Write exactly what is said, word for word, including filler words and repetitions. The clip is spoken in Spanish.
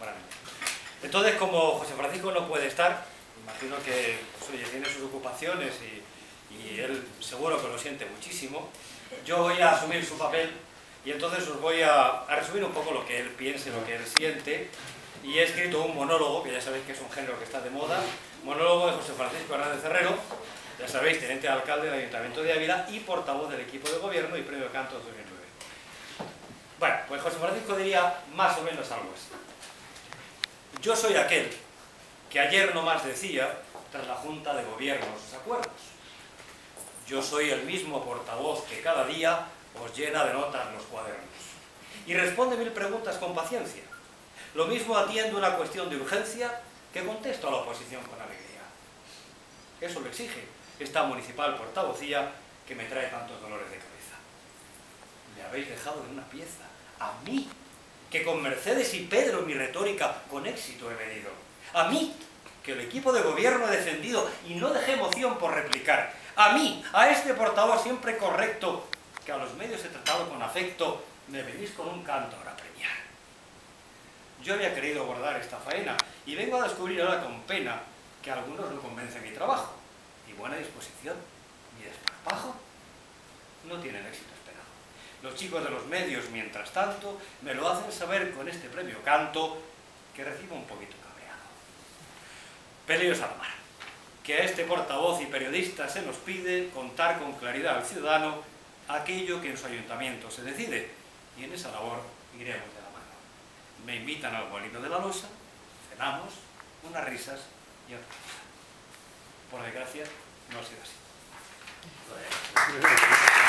para mí. Entonces, como José Francisco no puede estar, imagino que pues, oye, tiene sus ocupaciones y, y él seguro que lo siente muchísimo, yo voy a asumir su papel y entonces os voy a, a resumir un poco lo que él piensa, lo que él siente. Y he escrito un monólogo, que ya sabéis que es un género que está de moda, monólogo de José Francisco Hernández Herrero, ya sabéis, teniente de alcalde del Ayuntamiento de Ávila y portavoz del equipo de gobierno y premio Canto dos mil nueve. Bueno, pues José Francisco diría más o menos algo así. Yo soy aquel que ayer nomás decía, tras la Junta de Gobierno, sus acuerdos. Yo soy el mismo portavoz que cada día os llena de notas los cuadernos. Y responde mil preguntas con paciencia. Lo mismo atiendo una cuestión de urgencia que contesto a la oposición con alegría. Eso lo exige esta municipal portavocía que me trae tantos dolores de cabeza. Me habéis dejado en una pieza, a mí, que con Mercedes y Pedro mi retórica con éxito he medido. A mí, que el equipo de gobierno he defendido y no dejé emoción por replicar. A mí, a este portavoz siempre correcto, que a los medios he tratado con afecto, me venís con un canto ahora a premiar. Yo había querido abordar esta faena y vengo a descubrir ahora con pena que a algunos no convence mi trabajo. Mi buena disposición, mi desparpajo, no tienen éxito esperado. Los chicos de los medios, mientras tanto, me lo hacen saber con este premio canto que recibo un poquito cabreado. Peleos a la mar, que a este portavoz y periodista se nos pide contar con claridad al ciudadano aquello que en su ayuntamiento se decide, y en esa labor iremos de la mano. Me invitan al molino de la Losa, cenamos, unas risas y otra cosa. Por desgracia, no ha sido así.